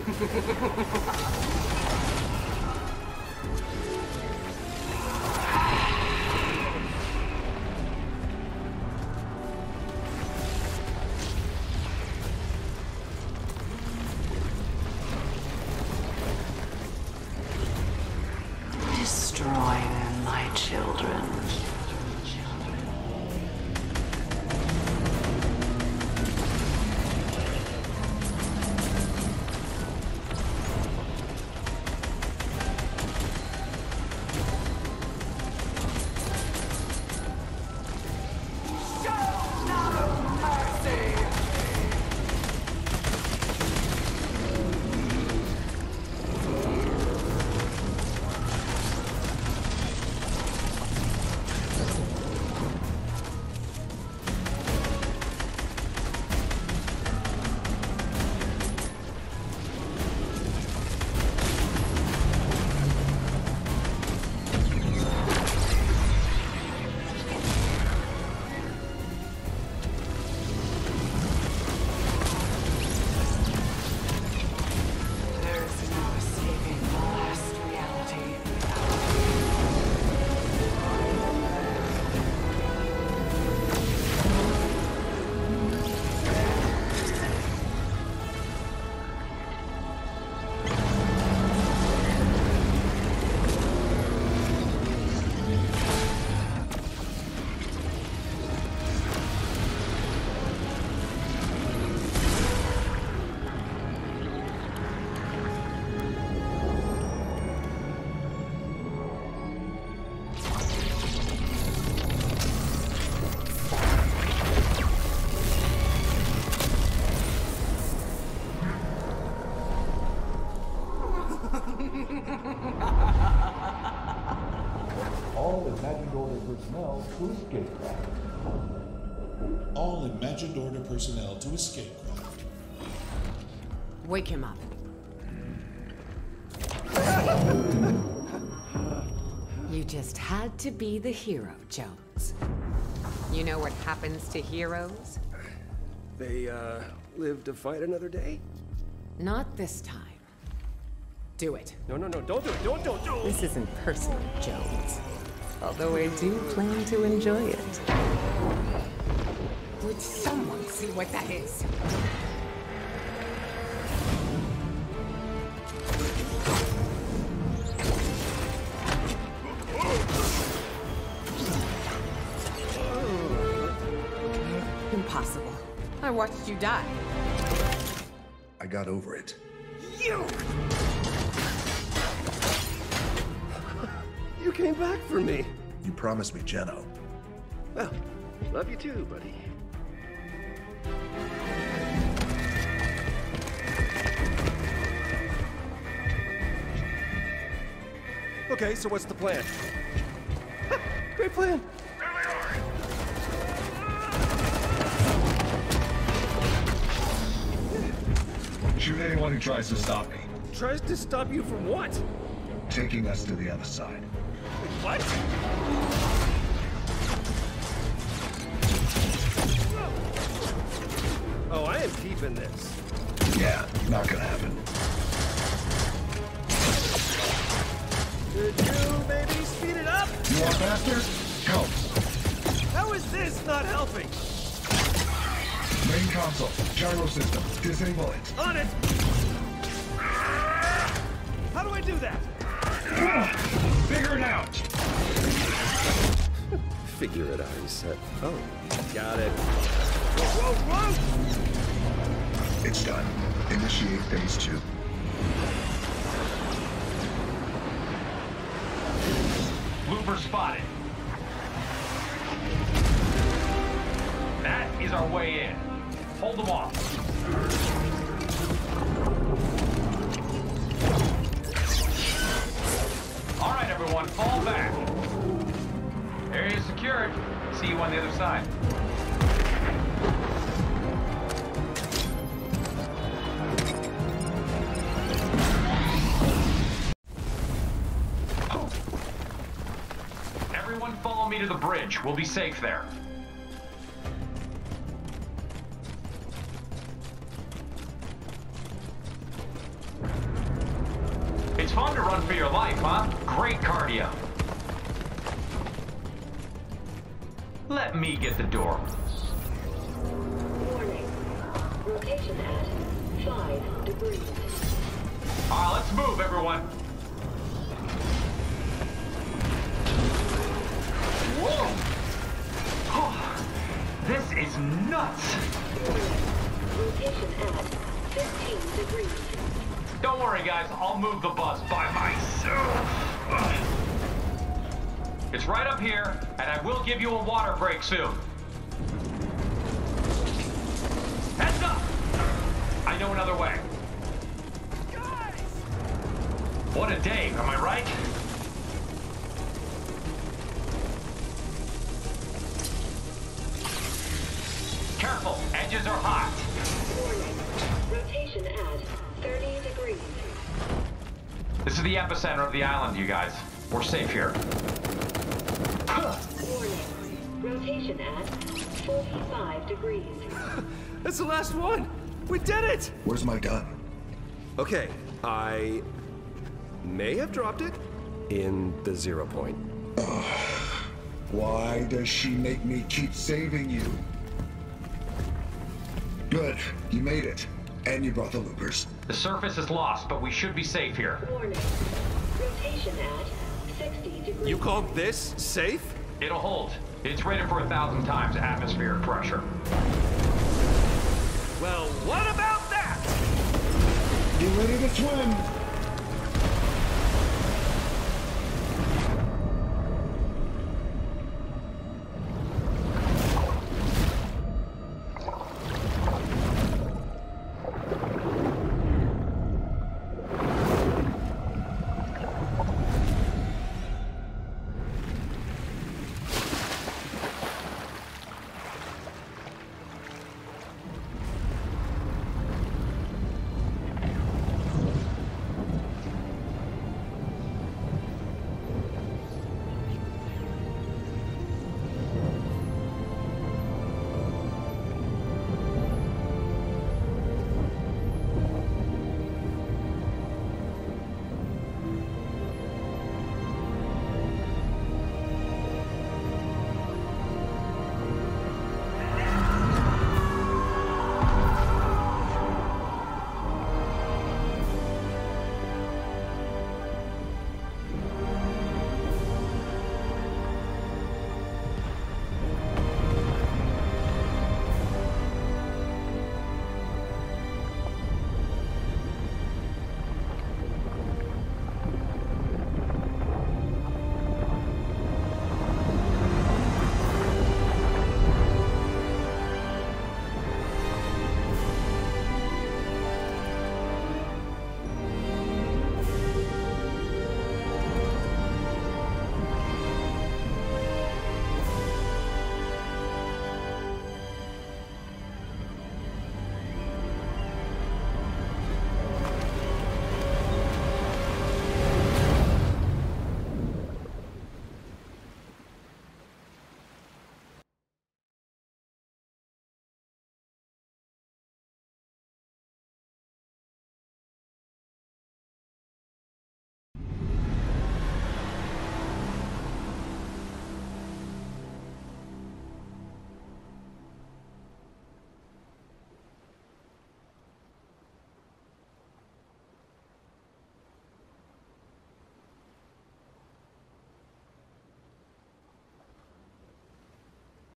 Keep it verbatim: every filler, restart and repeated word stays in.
Destroy them, my children. All imagined order personnel to escape craft. All imagined order personnel to escape craft. Wake him up. You just had to be the hero, Jones. You know what happens to heroes? They, uh, live to fight another day? Not this time. Do it. No, no, no, don't do it, don't, don't, don't! This isn't personal, Jones. Although I do plan to enjoy it. Would someone see what that is? Impossible. I watched you die. I got over it. You! You came back for me. You promised me Jeno. Well, love you too, buddy. Okay, so what's the plan? Ha, great plan. Shoot anyone who tries to stop me. Tries to stop you from what? Taking us to the other side. What? Oh, I am keeping this. Yeah, not gonna happen. Could you maybe speed it up? You want faster? Help. How is this not helping? Main console, gyro system, disable it. On it! How do I do that? Figure it out! Figure it out, he said. Oh, got it. Whoa, whoa, whoa! It's done. Initiate phase two. Blooper spotted. That is our way in. Hold them off. All right, everyone, fall back. Area secured. See you on the other side. Everyone follow me to the bridge. We'll be safe there. run for your life, huh? Great cardio. Let me get the door. Warning. Rotation at five degrees. All right, let's move, everyone. Whoa! Oh, this is nuts. Rotation at fifteen degrees. Don't worry, guys. I'll move the bus by myself. Ugh. It's right up here, and I will give you a water break soon. Heads up! I know another way. Guys! What a day, am I right? Careful, edges are hot. Warning. Rotation at thirty degrees. This is the epicenter of the island, you guys. We're safe here. Warning. Rotation at forty-five degrees. That's the last one! We did it! Where's my gun? Okay, I may have dropped it in the zero point. Why does she make me keep saving you? Good, you made it. And you brought the loopers. The surface is lost, but we should be safe here. Warning. Rotation at sixty degrees. You call this safe? It'll hold. It's rated for a thousand times atmospheric pressure. Well, what about that? Get ready to swim!